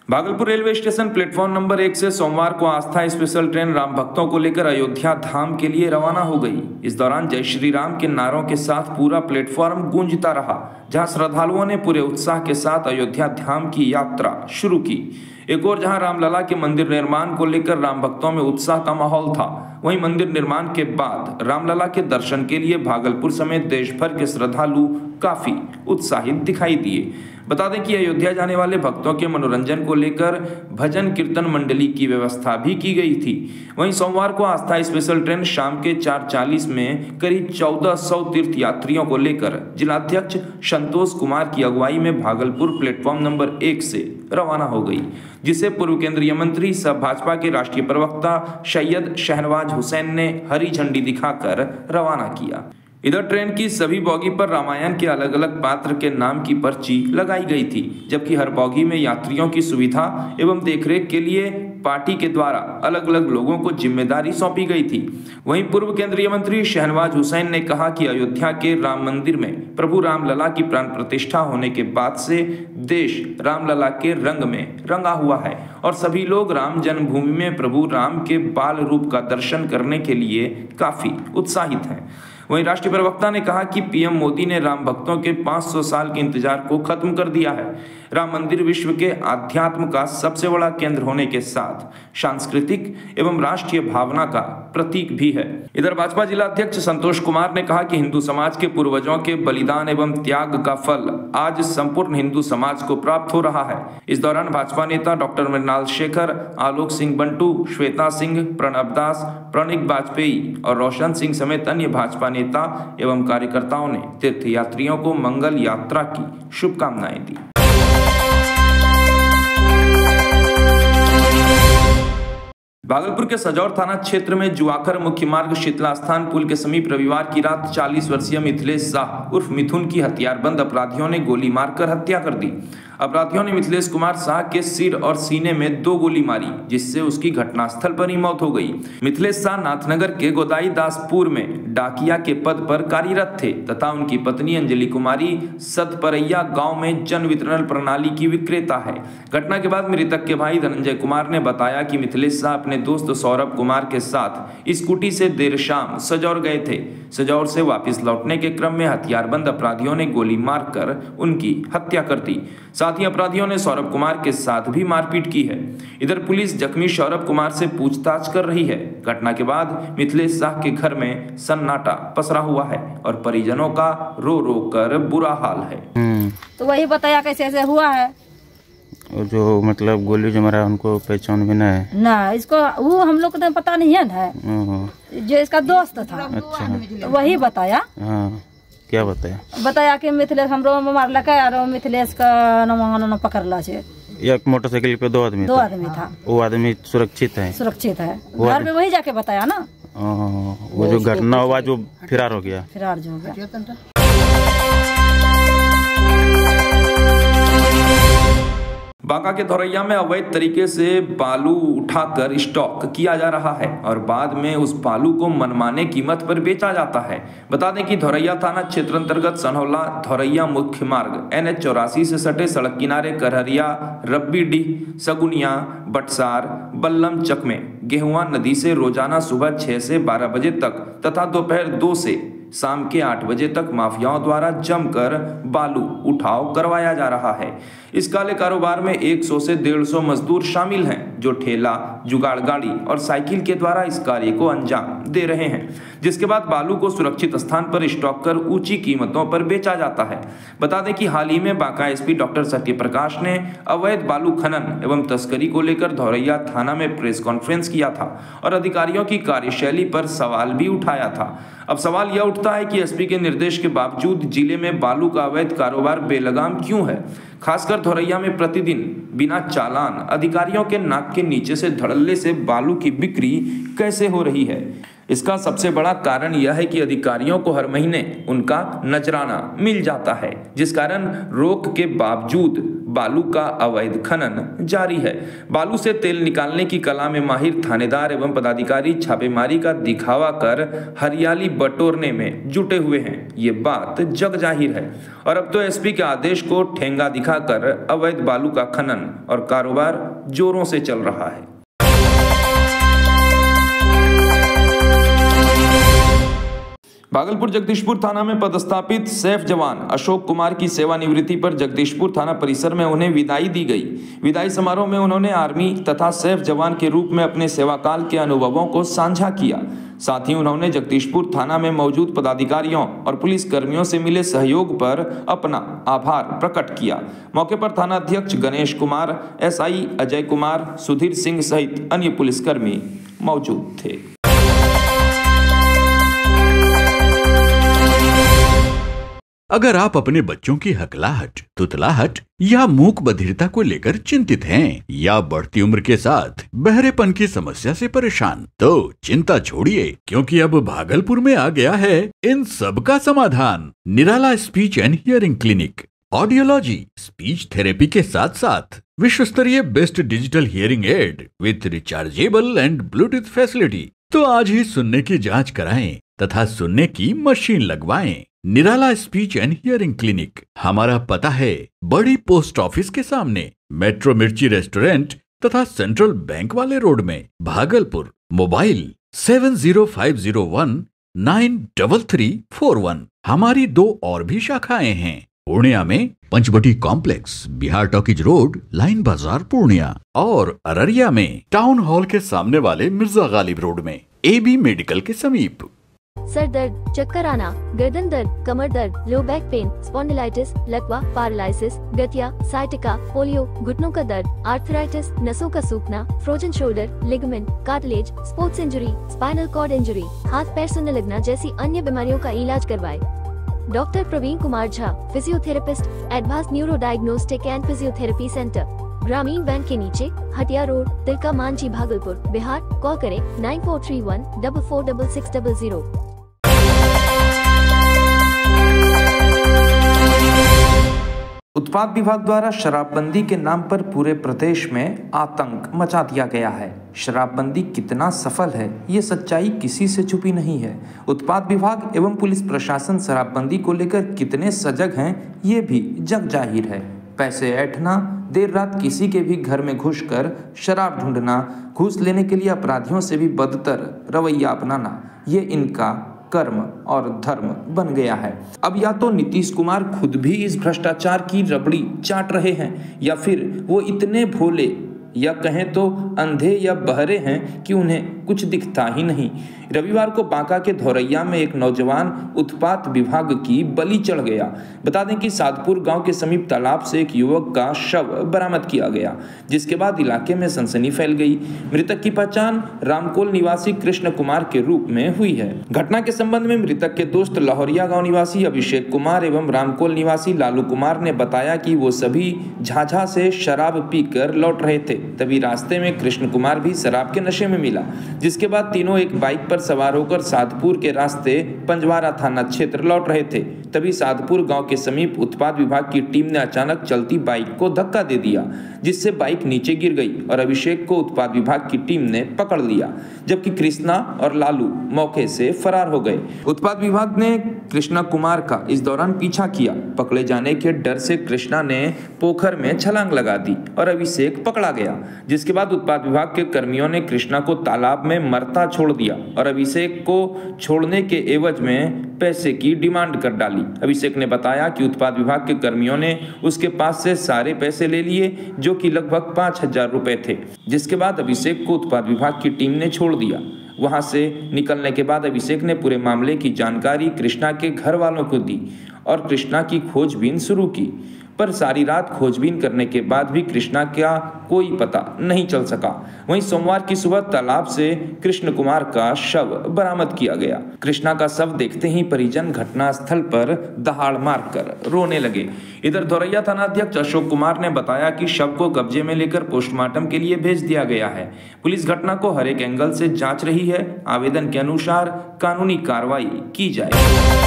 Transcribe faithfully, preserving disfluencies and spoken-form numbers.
Bhagalpur railway station platform number एक से सोमवार को आस्था स्पेशल ट्रेन राम भक्तों को लेकर अयोध्या धाम के लिए रवाना हो गई। इस दौरान जय श्री राम के नारों के साथ पूरा प्लेटफॉर्म गूंजता रहा, जहां श्रद्धालुओं ने पूरे उत्साह के साथ अयोध्या धाम की यात्रा शुरू की। एक और जहां रामलला के मंदिर निर्माण को लेकर राम भक्तों में उत्साह का माहौल था, वहीं मंदिर निर्माण के बाद रामलला के दर्शन के लिए भागलपुर समेत देश भर के श्रद्धालु काफी उत्साहित दिखाई दिए। बता दें कि अयोध्या जाने वाले भक्तों के मनोरंजन को लेकर भजन कीर्तन मंडली की व्यवस्था भी की गई थी। वहीं सोमवार को आस्था स्पेशल ट्रेन शाम के चार चालीस में करीब चौदह सौ तीर्थ यात्रियों को लेकर जिलाध्यक्ष संतोष कुमार की अगुवाई में भागलपुर प्लेटफॉर्म नंबर एक से रवाना हो गई, जिसे पूर्व केंद्रीय मंत्री सह भाजपा के राष्ट्रीय प्रवक्ता सैयद शहनवाज हुसैन ने हरी झंडी दिखाकर रवाना किया। इधर ट्रेन की सभी बोगी पर रामायण के अलग अलग पात्र के नाम की पर्ची लगाई गई थी, जबकि हर बोगी में यात्रियों की सुविधा एवं देखरेख के लिए पार्टी के द्वारा अलग अलग लोगों को जिम्मेदारी सौंपी गई थी। वहीं पूर्व केंद्रीय मंत्री शहनवाज हुसैन ने कहा कि अयोध्या के राम मंदिर में प्रभु रामलला की प्राण प्रतिष्ठा होने के बाद से देश रामलला के रंग में रंगा हुआ है और सभी लोग राम जन्मभूमि में प्रभु राम के बाल रूप का दर्शन करने के लिए काफी उत्साहित हैं। वहीं राष्ट्रीय प्रवक्ता ने कहा कि पीएम मोदी ने राम भक्तों के पाँच सौ साल के इंतजार को खत्म कर दिया है। राम मंदिर विश्व के आध्यात्म का सबसे बड़ा केंद्र होने के साथ सांस्कृतिक एवं राष्ट्रीय भावना का प्रतीक भी है। इधर भाजपा जिला अध्यक्ष संतोष कुमार ने कहा कि हिंदू समाज के पूर्वजों के बलिदान एवं त्याग का फल आज संपूर्ण हिंदू समाज को प्राप्त हो रहा है। इस दौरान भाजपा नेता डॉक्टर मृणाल शेखर, आलोक सिंह बंटू, श्वेता सिंह, प्रणब दास, प्रणिक वाजपेयी और रोशन सिंह समेत अन्य भाजपा नेता एवं कार्यकर्ताओं ने तीर्थ यात्रियों को मंगल यात्रा की शुभकामनाएं दी। भागलपुर के सजौर थाना क्षेत्र में जुआखर मुख्य मार्ग शीतला स्थान पुल के समीप रविवार की रात चालीस वर्षीय मिथिलेश शाह उर्फ मिथुन की हथियारबंद अपराधियों ने गोली मारकर हत्या कर दी। अपराधियों ने मिथिलेश कुमार शाह के सिर और सीने में दो गोली मारी, जिससे उसकी घटनास्थल पर ही मौत हो गई। मिथिलेश शाह नाथनगर के गोदाई दासपुर में डाकिया के पद पर कार्यरत थे तथा उनकी पत्नी अंजलि कुमारी सतपरैया गांव में जन वितरण प्रणाली की विक्रेता है। घटना के बाद मृतक के भाई धनंजय कुमार ने बताया कि मिथिलेश शाह अपने दोस्त सौरभ कुमार के साथ स्कूटी से देर शाम सजौर गए थे। सजौर से वापस लौटने के क्रम में हथियारबंद अपराधियों ने गोली मारकर उनकी हत्या कर दी। साथ ही अपराधियों ने सौरभ कुमार के साथ भी मारपीट की है। इधर पुलिस जख्मी सौरभ कुमार से पूछताछ कर रही है। घटना के बाद मिथिलेश शाह के घर में सन्नाटा पसरा हुआ है और परिजनों का रो रो कर बुरा हाल है। तो वही बताया कैसे ऐसे हुआ है। जो मतलब गोली जो मारा उनको पहचान भी नहीं है ना, इसको वो हम लोग को तो पता नहीं है ना, जो इसका दोस्त था। अच्छा, तो वही बताया। हाँ, क्या बताया? बताया कि मिथिलेश हमरो मारल और मिथिलेश का न पकड़ला छे। एक मोटरसाइकिल पे दो आदमी दो आदमी था। वो आदमी सुरक्षित है? सुरक्षित है। घर में वही जाके बताया ना। वो जो घटना हुआ जो फरार हो गया फरार जो हो गया। बांका के धोरैया में अवैध तरीके से बालू उठाकर स्टॉक किया जा रहा है और बाद में उस बालू को मनमाने कीमत पर बेचा जाता है। बता दें कि धोरैया थाना क्षेत्र अंतर्गत सनहौला धोरैया मुख्य मार्ग एन एच चौरासी से सटे सड़क किनारे करहरिया, रब्बीडीह, सगुनिया, बटसार, बल्लम चक में गेहुआ नदी से रोजाना सुबह छह से बारह बजे तक तथा दोपहर दो से शाम के आठ बजे तक माफियाओं द्वारा जमकर बालू उठाव करवाया जा रहा है। इस काले कारोबार में सौ से डेढ़ सौ मजदूर शामिल हैं, जो ठेला, जुगाड़ गाड़ी और साइकिल के द्वारा इस कार्य को अंजाम दे रहे हैं, जिसके बाद बालू को सुरक्षित स्थान पर स्टॉक कर ऊंची कीमतों पर बेचा जाता है। बता दें कि हाल ही में बांका एसपी डॉक्टर सत्यप्रकाश ने अवैध बालू खनन एवं तस्करी को लेकर धोरैया थाना में प्रेस कॉन्फ्रेंस किया था और अधिकारियों की कार्यशैली पर सवाल भी उठाया था। अब सवाल यह उठता है कि एसपी के निर्देश के बावजूद जिले में बालू का अवैध कारोबार बेलगाम क्यों है। खासकर धोरैया में प्रतिदिन बिना चालान अधिकारियों के नाक के नीचे से धड़ल्ले से बालू की बिक्री कैसे हो रही है। इसका सबसे बड़ा कारण यह है कि अधिकारियों को हर महीने उनका नजराना मिल जाता है, जिस कारण रोक के बावजूद बालू का अवैध खनन जारी है। बालू से तेल निकालने की कला में माहिर थानेदार एवं पदाधिकारी छापेमारी का दिखावा कर हरियाली बटोरने में जुटे हुए हैं, ये बात जग जाहिर है। और अब तो एसपी के आदेश को ठेंगा दिखाकर अवैध बालू का खनन और कारोबार जोरों से चल रहा है। भागलपुर जगदीशपुर थाना में पदस्थापित सैफ जवान अशोक कुमार की सेवानिवृत्ति पर जगदीशपुर थाना परिसर में उन्हें विदाई दी गई। विदाई समारोह में उन्होंने आर्मी तथा सैफ जवान के रूप में अपने सेवाकाल के अनुभवों को साझा किया। साथ ही उन्होंने जगदीशपुर थाना में मौजूद पदाधिकारियों और पुलिस कर्मियों से मिले सहयोग पर अपना आभार प्रकट किया। मौके पर थाना अध्यक्ष गणेश कुमार, एसआई अजय कुमार, सुधीर सिंह सहित अन्य पुलिसकर्मी मौजूद थे। अगर आप अपने बच्चों की हकलाहट, तुतलाहट या मूक बधिरता को लेकर चिंतित हैं या बढ़ती उम्र के साथ बहरेपन की समस्या से परेशान, तो चिंता छोड़िए, क्योंकि अब भागलपुर में आ गया है इन सब का समाधान। Nirala speech and hearing clinic. Audiology, speech therapy के साथ साथ विश्व स्तरीय best digital hearing aid with rechargeable and Bluetooth facility. तो आज ही सुनने की जांच कराएं तथा सुनने की मशीन लगवाएं। Nirala speech and hearing clinic. हमारा पता है बड़ी पोस्ट ऑफिस के सामने, मेट्रो मिर्ची रेस्टोरेंट तथा सेंट्रल बैंक वाले रोड में, Bhagalpur. Mobile seven zero five zero one nine double three four one. हमारी दो और भी शाखाएं हैं, पूर्णिया में Panchvati complex, Bihar talkies road, line बाजार पूर्णिया, और अररिया में टाउन हॉल के सामने वाले मिर्जा गालिब रोड में, एबी मेडिकल के समीप। सर दर्द, चक्कर आना, गर्दन दर्द, कमर दर्द, लो बैक पेन, स्पॉन्डिलाइटिस, लकवा, पैरालिसिस, गठिया, साइटिका, पोलियो, घुटनों का दर्द, आर्थराइटिस, नसों का सूखना, frozen shoulder, ligament, cartilage, sports injury, spinal cord injury, हाथ पैर सुनने लगना जैसी अन्य बीमारियों का इलाज करवाए। Doctor Praveen Kumar Jha, physiotherapist, advance neuro diagnostic and physiotherapy centre, ग्रामीण बैंक के नीचे, हटिया रोड, तिलका मांझी, भागलपुर, बिहार। कॉल करें nine four three one double four double six double zero. उत्पाद विभाग द्वारा शराबबंदी के नाम पर पूरे प्रदेश में आतंक मचा दिया गया है। शराबबंदी कितना सफल है, ये सच्चाई किसी से छुपी नहीं है। उत्पाद विभाग एवं पुलिस प्रशासन शराबबंदी को लेकर कितने सजग हैं, ये भी जग जाहिर है। पैसे ऐंठना, देर रात किसी के भी घर में घुसकर शराब ढूंढना, घूस लेने के लिए अपराधियों से भी बदतर रवैया अपनाना, ये इनका कर्म और धर्म बन गया है। अब या तो नीतीश कुमार खुद भी इस भ्रष्टाचार की रबड़ी चाट रहे हैं, या फिर वो इतने भोले या कहें तो अंधे या बहरे हैं कि उन्हें कुछ दिखता ही नहीं। रविवार को बांका के धौरैया में एक नौजवान उत्पाद विभाग की बलि चढ़ गया। बता दें कि सादपुर गांव के समीप तालाब से एक युवक का शव बरामद किया गया, जिसके बाद इलाके में सनसनी फैल गई। मृतक की पहचान रामकोल निवासी कृष्ण कुमार के रूप में हुई है। घटना के संबंध में मृतक के दोस्त लाहौरिया गांव निवासी अभिषेक कुमार एवं रामकोल निवासी लालू कुमार ने बताया कि वो सभी झाझा से शराब पीकर लौट रहे थे। तभी रास्ते में कृष्ण कुमार भी शराब के नशे में मिला, जिसके बाद तीनों एक बाइक पर सवार होकर सादपुर के रास्ते पंजवारा थाना क्षेत्र लौट रहे थे। तभी सादपुर गांव के समीप उत्पाद विभाग की टीम ने अचानक चलती बाइक को धक्का दे दिया, जिससे बाइक नीचे गिर गई और अभिषेक को उत्पाद विभाग की टीम ने पकड़ लिया, जबकि कृष्णा और लालू मौके से फरार हो गए। उत्पाद विभाग ने कृष्णा कुमार का इस दौरान पीछा किया। पकड़े जाने के डर से कृष्णा ने पोखर में छलांग लगा दी और अभिषेक पकड़ा गया, जिसके बाद उत्पाद विभाग के कर्मियों ने कृष्णा को तालाब में मरता छोड़ दिया और अभिषेक को छोड़ने के एवज में पैसे की डिमांड कर डाली। अभिषेक ने बताया कि उत्पाद विभाग के कर्मियों ने उसके पास से सारे पैसे ले लिए, जो कि लगभग पाँच हजार रुपए थे, जिसके बाद अभिषेक को उत्पाद विभाग की टीम ने छोड़ दिया। वहां से निकलने के बाद अभिषेक ने पूरे मामले की जानकारी कृष्णा के घर वालों को दी और कृष्णा की खोजबीन शुरू की, पर सारी रात खोजबीन करने के बाद भी कृष्णा का कोई पता नहीं चल सका। वहीं सोमवार की सुबह तालाब से कृष्ण कुमार का शव बरामद किया गया। कृष्णा का शव देखते ही परिजन घटनास्थल पर दहाड़ मारकर रोने लगे। इधर धौरैया थानाध्यक्ष अशोक कुमार ने बताया कि शव को कब्जे में लेकर पोस्टमार्टम के लिए भेज दिया गया है। पुलिस घटना को हर एक एंगल से जांच रही है। आवेदन के अनुसार कानूनी कार्रवाई की जाएगी।